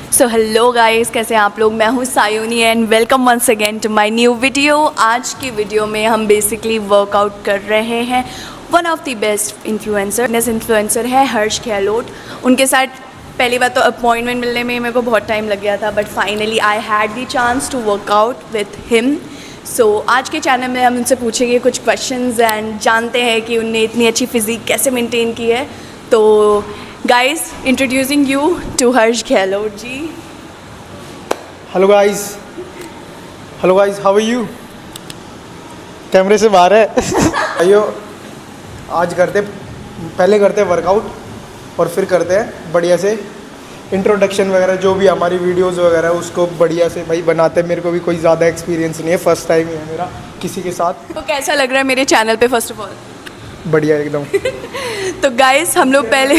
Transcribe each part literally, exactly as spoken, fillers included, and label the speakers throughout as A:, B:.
A: सो hello guys, कैसे हैं आप लोग। मैं हूँ Sayoni and welcome once again to my new video. आज की वीडियो में हम बेसिकली वर्कआउट कर रहे हैं। One of the best influencer fitness influencer है हर्ष गहलोत। उनके साथ पहली बार तो अपॉइंटमेंट मिलने में मेरे को बहुत टाइम लग गया था, but finally I had the chance to workout with him. So आज के चैनल में हम उनसे पूछेंगे कुछ क्वेश्चंस एंड जानते हैं कि उनने इतनी अच्छी फिजिक कैसे मेंटेन की है। तो guys, introducing you to Harsh Gahlot ji.
B: Hello guys, hello guys, how are you? कैमरे से बाहर है। भाइयों, आज करते पहले करते हैं वर्कआउट और फिर करते हैं बढ़िया से इंट्रोडक्शन वगैरह, जो भी हमारी वीडियोस वगैरह उसको बढ़िया से भाई बनाते हैं। मेरे को भी कोई ज़्यादा एक्सपीरियंस नहीं है, फर्स्ट टाइम ही है मेरा किसी के साथ।
A: तो कैसा लग रहा है मेरे चैनल पे? फर्स्ट ऑफ ऑल
B: बढ़िया एकदम।
A: तो गाइस हम लोग पहले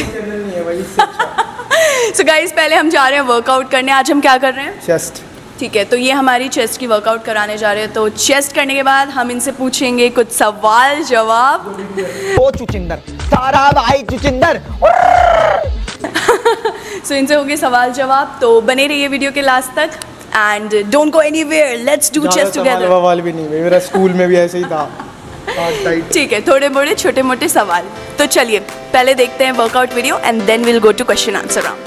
A: सो गाइस पहले हम जा रहे हैं वर्कआउट करने। आज हम क्या कर रहे हैं?
B: चेस्ट।
A: ठीक है, तो ये हमारी चेस्ट की वर्कआउट कराने जा रहे हैं। तो चेस्ट करने के बाद हम इनसे पूछेंगे कुछ सवाल जवाब।
C: ओ चुचिंदर, सारा भाई चुचिंदर।
A: सो इनसे होंगे सवाल जवाब, तो बने रहिए वीडियो के लास्ट तक and don't go anywhere. Let's do chest together.
B: सवाल भी नहीं, मेरा स्कूल में भी ऐसे ही था।
A: ठीक है, थोड़े बड़े छोटे मोटे सवाल। तो चलिए पहले देखते हैं workout video and then will go to question answer round.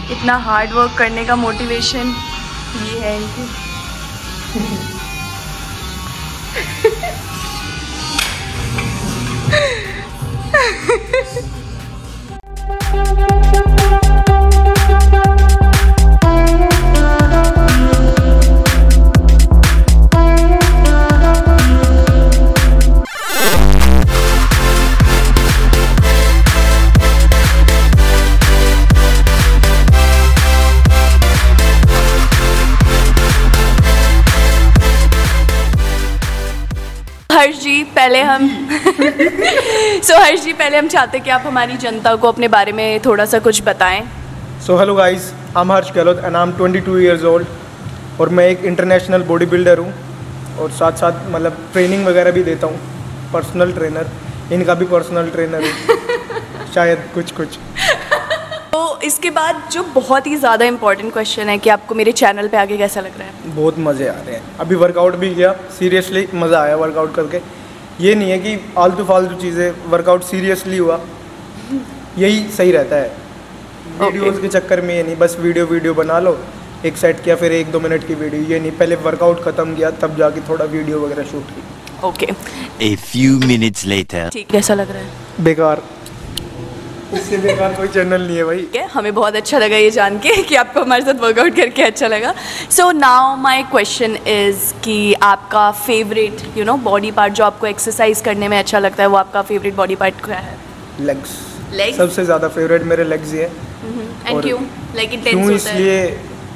A: इतना हार्ड वर्क करने का मोटिवेशन ये है इनकी। हर्ष जी पहले हम सो so, हर्ष जी पहले हम चाहते हैं कि आप हमारी जनता को अपने बारे में थोड़ा सा कुछ बताएं।
B: So hello guys, I am Harsh Gahlot and I am twenty two years old और मैं एक इंटरनेशनल बॉडी बिल्डर हूँ और साथ साथ मतलब ट्रेनिंग वगैरह भी देता हूँ, पर्सनल ट्रेनर, इनका भी पर्सनल ट्रेनर हूँ शायद कुछ कुछ।
A: तो इसके बाद जो बहुत ही ज़्यादा इम्पोर्टेंट क्वेश्चन है कि आपको मेरे चैनल पे आके कैसा लग रहा है?
B: बहुत मज़े आ रहे हैं। अभी वर्कआउट भी किया, सीरियसली मज़ा आया वर्कआउट करके। ये नहीं है कि आलतू फालतू चीज़ें, वर्कआउट सीरियसली हुआ, यही सही रहता है। वीडियोज़ के चक्कर में ये नहीं बस वीडियो वीडियो बना लो, एक सेट किया फिर एक दो मिनट की वीडियो, ये नहीं, पहले वर्कआउट ख़त्म किया तब जाके थोड़ा वीडियो वगैरह शूट की।
A: Okay.
D: A few minutes later.
A: ठीक, कैसा लग रहा है?
B: बेकार, इससे बेकार कोई चैनल नहीं है भाई।
A: ठीक है, हमें बहुत अच्छा लगा ये जान के कि आपको हमारे साथ वर्कआउट करके अच्छा लगा। So now my question is कि आपका favourite you know body part जो आपको एक्सरसाइज करने में अच्छा लगता है, वो आपका फेवरेट बॉडी पार्ट क्या है?
B: लेग्स।
A: लेग्स
B: सबसे ज़्यादा फेवरेट मेरे लेग्स ही है।
A: एंड क्यों? लाइक इट टेंस
B: क्यों?
A: होता है?
B: इसलिए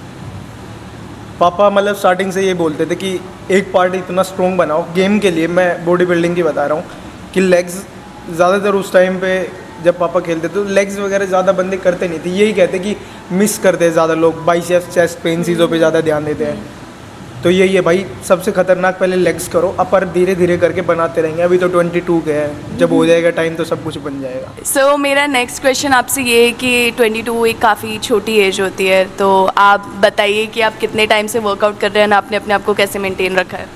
B: पापा मतलब स्टार्टिंग से ये बोलते थे कि एक पार्ट इतना स्ट्रॉन्ग बनाओ गेम के लिए। मैं बॉडी बिल्डिंग की बता रहा हूँ कि लेग्स ज़्यादातर उस टाइम पे जब पापा खेलते तो लेग्स वगैरह ज़्यादा बंदे करते नहीं थे, यही कहते कि मिस करते हैं ज़्यादा लोग, बाइसेप्स चेस्ट पे इन चीज़ों पे ज़्यादा ध्यान देते हैं। तो यही है भाई, सबसे खतरनाक पहले लेग्स करो, अपर धीरे धीरे करके बनाते रहेंगे। अभी तो ट्वेंटी टू के हैं, जब हो जाएगा टाइम तो सब कुछ बन जाएगा।
A: सो so, मेरा नेक्स्ट क्वेश्चन आपसे ये है कि ट्वेंटी टू एक काफ़ी छोटी एज होती है, तो आप बताइए कि आप कितने टाइम से वर्कआउट कर रहे हैं, आपने अपने आप को कैसे मेंटेन रखा है?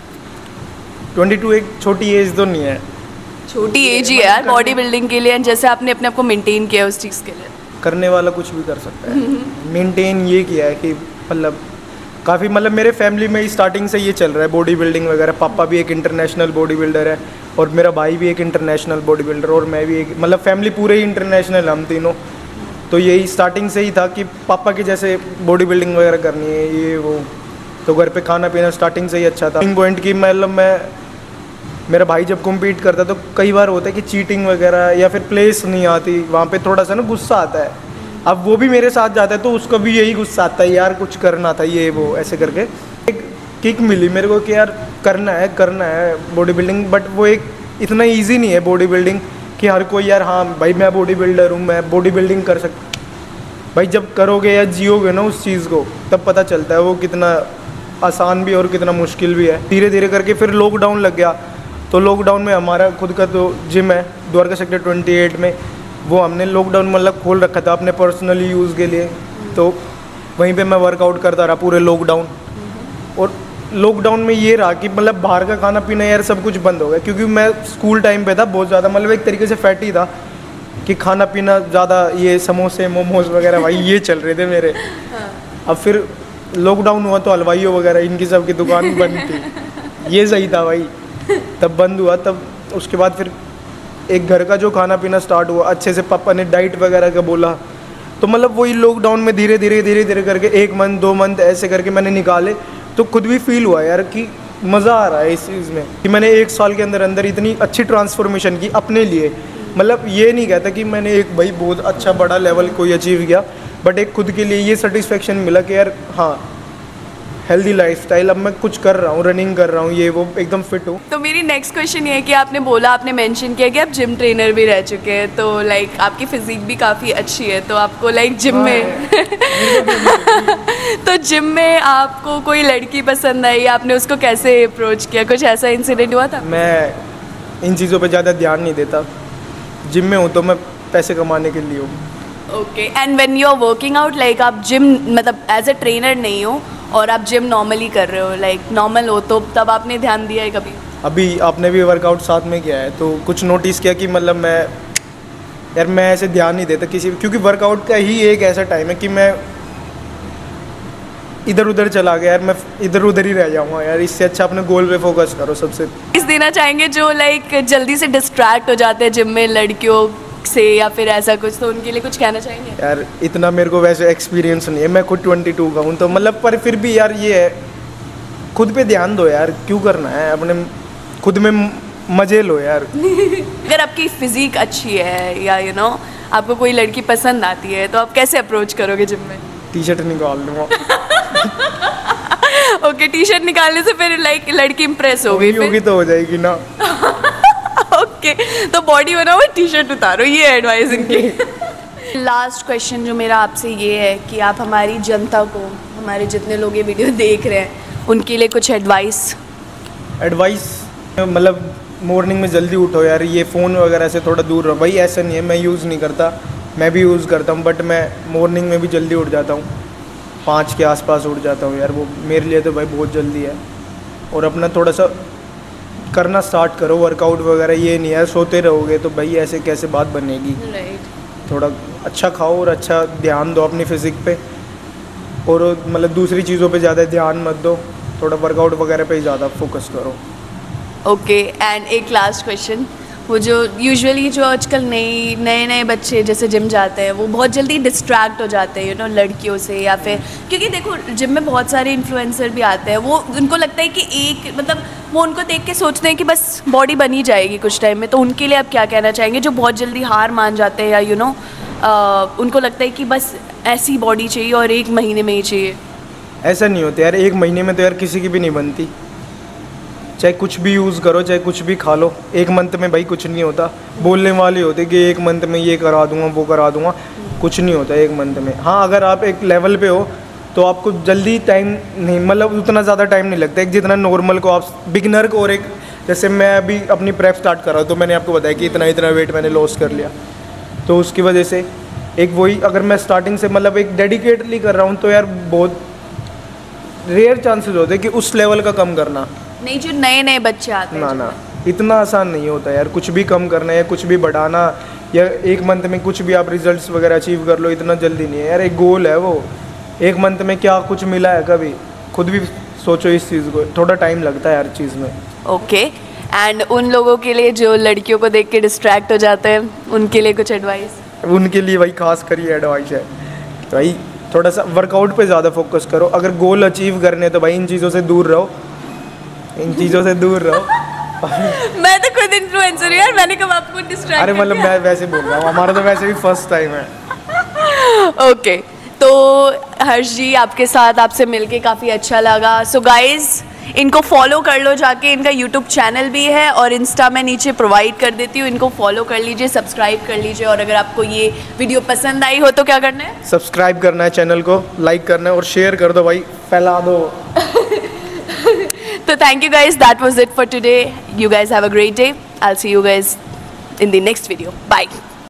B: ट्वेंटी टू एक छोटी एज तो नहीं है,
A: छोटी एज ही है यार बॉडी बिल्डिंग के लिए, जैसे आपने अपने आप को मेंटेन किया उस चीज़ के लिए।
B: करने वाला कुछ भी कर सकता है। मेंटेन ये किया है कि मतलब काफ़ी मतलब मेरे फैमिली में ही स्टार्टिंग से ये चल रहा है बॉडी बिल्डिंग वगैरह। पापा भी एक इंटरनेशनल बॉडी बिल्डर है और मेरा भाई भी एक इंटरनेशनल बॉडी बिल्डर और मैं भी एक, मतलब फैमिली पूरे ही इंटरनेशनल, हम तीनों। तो यही स्टार्टिंग से ही था कि पापा के जैसे बॉडी बिल्डिंग वगैरह करनी है ये वो, तो घर पे खाना पीना स्टार्टिंग से ही अच्छा था। पॉइंट की मतलब मैं मेरा भाई जब कम्पीट करता तो कई बार होता है कि चीटिंग वगैरह या फिर प्लेस नहीं आती, वहाँ पे थोड़ा सा ना गुस्सा आता है। अब वो भी मेरे साथ जाता है तो उसको भी यही गुस्सा आता है, यार कुछ करना था ये वो ऐसे करके। एक किक मिली मेरे को कि यार करना है करना है बॉडी बिल्डिंग, बट वो एक इतना ईजी नहीं है बॉडी बिल्डिंग कि हर कोई यार हाँ भाई मैं बॉडी बिल्डर हूँ, मैं बॉडी बिल्डिंग कर सकता। भाई जब करोगे या जियोगे ना उस चीज़ को तब पता चलता है वो कितना आसान भी और कितना मुश्किल भी है। धीरे धीरे करके फिर लॉकडाउन लग गया, तो लॉकडाउन में हमारा खुद का तो जिम है द्वारका सेक्टर ट्वेंटी एट में, वो हमने लॉकडाउन मतलब खोल रखा था अपने पर्सनली यूज़ के लिए। तो वहीं पे मैं वर्कआउट करता रहा पूरे लॉकडाउन। और लॉकडाउन में ये रहा कि मतलब बाहर का खाना पीना यार सब कुछ बंद हो गया, क्योंकि मैं स्कूल टाइम पे था बहुत ज़्यादा, मतलब एक तरीके से फैटी था कि खाना पीना ज़्यादा, ये समोसे मोमोज वगैरह भाई ये चल रहे थे मेरे। अब फिर लॉकडाउन हुआ तो हलवाइयों वगैरह इनकी सब की दुकान बंद थी, ये सही था भाई। तब बंद हुआ, तब उसके बाद फिर एक घर का जो खाना पीना स्टार्ट हुआ अच्छे से, पापा ने डाइट वगैरह का बोला, तो मतलब वही लॉकडाउन में धीरे धीरे धीरे धीरे करके एक मंथ दो मंथ ऐसे करके मैंने निकाले। तो खुद भी फील हुआ यार कि मज़ा आ रहा है इस चीज़ में कि मैंने एक साल के अंदर अंदर इतनी अच्छी ट्रांसफॉर्मेशन की अपने लिए। मतलब ये नहीं कहता कि मैंने एक भाई बहुत अच्छा बड़ा लेवल कोई अचीव किया, बट एक खुद के लिए ये सेटिस्फेक्शन मिला कि यार हाँ हेल्दी लाइफस्टाइल, अब मैं कुछ कर रहा हूँ, रनिंग कर रहा हूँ, ये वो एकदम फिट हूँ।
A: तो मेरी नेक्स्ट क्वेश्चन ये है कि आपने बोला, आपने मेंशन किया कि आप जिम ट्रेनर भी रह चुके हैं, तो लाइक आपकी फिजिक भी काफ़ी अच्छी है, तो आपको लाइक जिम में तो जिम में आपको कोई लड़की पसंद आई, आपने उसको कैसे अप्रोच किया? कुछ ऐसा इंसिडेंट हुआ था?
B: मैं इन चीज़ों पे ज़्यादा ध्यान नहीं देता, जिम में हूँ तो मैं पैसे कमाने के लिए हूँ।
A: Okay, and when you are working out, like आप जिम मतलब एज अ ट्रेनर नहीं हो और आप जिम नॉर्मली कर रहे हो, लाइक नॉर्मल हो, तो तब आपने ध्यान दिया है कभी?
B: अभी आपने भी वर्कआउट साथ में किया है तो कुछ नोटिस किया कि मतलब मैं यार मैं ऐसे ध्यान नहीं देता किसी, क्योंकि वर्कआउट का ही एक ऐसा टाइम है कि मैं इधर उधर चला गया यार, मैं इधर उधर ही रह जाऊँगा यार। इससे अच्छा अपने गोल पे फोकस करो सबसे।
A: इस देना चाहेंगे जो लाइक जल्दी से डिस्ट्रैक्ट हो जाते हैं जिम में लड़कियों से या फिर ऐसा कुछ, तो उनके लिए कुछ कहना चाहेंगे?
B: यार इतना मेरे को वैसे एक्सपीरियंस नहीं है, मैं खुद ट्वेंटी टू का हूँ, तो मतलब पर फिर भी यार ये है, खुद पे ध्यान दो यार, क्यों करना है, अपने खुद में मजे लो यार।
A: अगर आपकी फिजिक अच्छी है या यू नो आपको कोई लड़की पसंद आती है तो आप कैसे अप्रोच करोगे जिम में?
B: टी शर्ट निकाल लूँगा।
A: ओके, टी शर्ट निकालने से फिर लाइक लड़की इंप्रेस हो गई,
B: होगी तो हो जाएगी ना।
A: ओके, तो बॉडी बनाओ टी शर्ट उतारो, ये एडवाइस इनकी। लास्ट क्वेश्चन जो मेरा आपसे ये है कि आप हमारी जनता को, हमारे जितने लोग ये वीडियो देख रहे हैं, उनके लिए कुछ एडवाइस
B: एडवाइस मतलब मॉर्निंग में जल्दी उठो यार, ये फ़ोन वगैरह से थोड़ा दूर रहो भाई। ऐसा नहीं है मैं यूज़ नहीं करता, मैं भी यूज़ करता हूँ, बट मैं मॉर्निंग में भी जल्दी उठ जाता हूँ, पाँच के आसपास उठ जाता हूँ यार, वो मेरे लिए तो भाई बहुत जल्दी है। और अपना थोड़ा सा करना स्टार्ट करो वर्कआउट वगैरह, ये नहीं है सोते रहोगे तो भाई ऐसे कैसे बात बनेगी।
A: राइट।
B: थोड़ा अच्छा खाओ और अच्छा ध्यान दो अपनी फिज़िक पे, और मतलब दूसरी चीज़ों पे ज़्यादा ध्यान मत दो, थोड़ा वर्कआउट वगैरह पे ही ज़्यादा फोकस करो।
A: ओके, एंड एक लास्ट क्वेश्चन, वो जो यूजुअली जो आजकल नई नए नए बच्चे जैसे जिम जाते हैं वो बहुत जल्दी डिस्ट्रैक्ट हो जाते हैं यू नो लड़कियों से, या फिर क्योंकि देखो जिम में बहुत सारे इन्फ्लुएंसर भी आते हैं, वो उनको लगता है कि एक मतलब वो उनको देख के सोचते हैं कि बस बॉडी बनी जाएगी कुछ टाइम में, तो उनके लिए आप क्या कहना चाहेंगे जो बहुत जल्दी हार मान जाते हैं या यू नो उनको लगता है कि बस ऐसी बॉडी चाहिए और एक महीने में ही चाहिए?
B: ऐसा नहीं होता यार, एक महीने में तो यार किसी की भी नहीं बनती, चाहे कुछ भी यूज़ करो चाहे कुछ भी खा लो, एक मंथ में भाई कुछ नहीं होता। बोलने वाले होते कि एक मंथ में ये करा दूंगा वो करा दूंगा, कुछ नहीं होता एक मंथ में। हाँ, अगर आप एक लेवल पे हो तो आपको जल्दी टाइम नहीं, मतलब उतना ज़्यादा टाइम नहीं लगता, एक जितना नॉर्मल को आप बिगिनर को, और एक जैसे मैं अभी अपनी प्रेप स्टार्ट कर रहा हूँ तो मैंने आपको बताया कि इतना इतना वेट मैंने लॉस कर लिया, तो उसकी वजह से एक वही, अगर मैं स्टार्टिंग से मतलब एक डेडिकेटली कर रहा हूँ तो यार बहुत रेयर चांसेस होते हैं कि उस लेवल का कम करना।
A: नहीं, जो नए नए बच्चे आते हैं
B: ना ना इतना आसान नहीं होता यार, कुछ भी कम करना है, कुछ भी बढ़ाना, या एक मंथ में कुछ भी आप रिजल्ट्स वगैरह अचीव कर लो, इतना जल्दी नहीं है यार। एक गोल है वो, एक मंथ में क्या कुछ मिला है कभी, खुद भी सोचो इस चीज़ को, थोड़ा टाइम लगता है हर चीज़ में।
A: ओके, एंड उन लोगों के लिए जो लड़कियों को देख के डिस्ट्रैक्ट हो जाते हैं उनके लिए कुछ एडवाइस?
B: उनके लिए भाई खास कर ये एडवाइस है भाई, थोड़ा सा वर्कआउट पे ज़्यादा फोकस करो। अगर गोल अचीव करने तो भाई इन चीज़ों से दूर रहो, इन चीज़ों से दूर रहो।
A: मैं तो खुद इन्फ्लुएंसर हूँ यार, मैंने कब आपको डिस्ट्रैक्ट?
B: अरे मतलब मैं वैसे बोल रहा हूँ, हमारा तो वैसे भी फर्स्ट टाइम है।
A: ओके, तो हर्ष जी आपके साथ आपसे मिलके काफ़ी अच्छा लगा। सो गाइज इनको फॉलो कर लो जाके, इनका यूट्यूब चैनल भी है और इंस्टा मैं नीचे प्रोवाइड कर देती हूँ, इनको फॉलो कर लीजिए, सब्सक्राइब कर लीजिए, और अगर आपको ये वीडियो पसंद आई हो तो क्या करना है?
B: सब्सक्राइब करना है चैनल को, लाइक करना है और शेयर कर दो भाई, फैला दो।
A: So thank you guys, that was it for today. You guys have a great day. I'll see you guys in the next video. Bye.